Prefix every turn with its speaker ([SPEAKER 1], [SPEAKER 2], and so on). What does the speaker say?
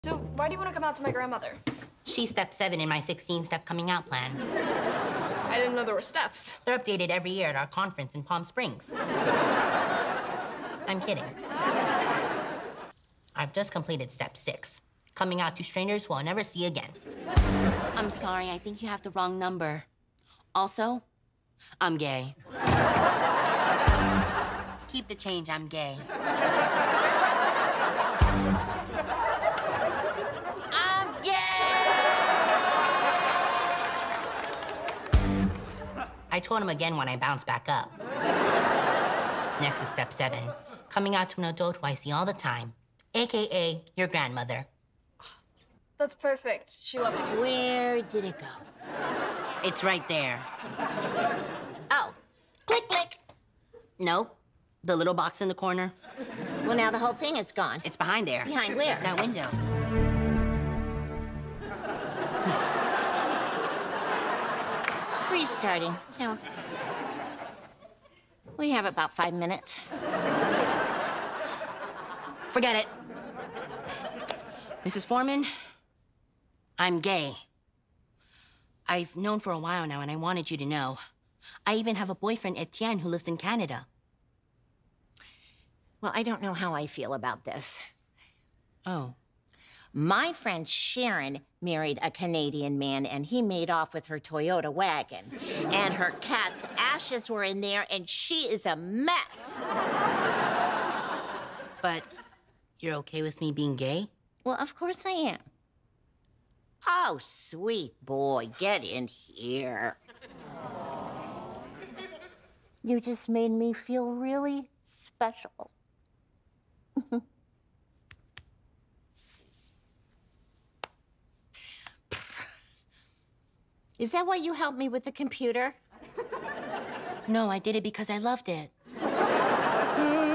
[SPEAKER 1] So why do you want to come out to my grandmother?
[SPEAKER 2] She's step 7 in my 16-step coming out plan.
[SPEAKER 1] I didn't know there were steps.
[SPEAKER 2] They're updated every year at our conference in Palm Springs. I'm kidding. I've just completed step 6, coming out to strangers who I'll never see again.
[SPEAKER 3] I'm sorry, I think you have the wrong number. Also, I'm gay.
[SPEAKER 2] Keep the change, I'm gay.
[SPEAKER 3] I'm gay!
[SPEAKER 2] I told him again when I bounced back up. Next is step 7, coming out to an adult who I see all the time, AKA your grandmother.
[SPEAKER 1] That's perfect. She loves you.
[SPEAKER 3] Where did it go?
[SPEAKER 2] It's right there.
[SPEAKER 3] Oh, click, click.
[SPEAKER 2] Nope. The little box in the corner.
[SPEAKER 3] Well, now the whole thing is gone.
[SPEAKER 2] It's behind there.
[SPEAKER 3] Behind where?
[SPEAKER 2] That window.
[SPEAKER 3] Restarting. So, we have about 5 minutes.
[SPEAKER 2] Forget it. Mrs. Foreman, I'm gay. I've known for a while now, and I wanted you to know. I even have a boyfriend, Etienne, who lives in Canada.
[SPEAKER 3] Well, I don't know how I feel about this.
[SPEAKER 2] Oh.
[SPEAKER 3] My friend Sharon married a Canadian man, and he made off with her Toyota wagon. And her cat's ashes were in there, and she is a mess.
[SPEAKER 2] But you're okay with me being gay?
[SPEAKER 3] Well, of course I am. Oh, sweet boy, get in here. You just made me feel really special. Is that why you helped me with the computer?
[SPEAKER 2] No, I did it because I loved it.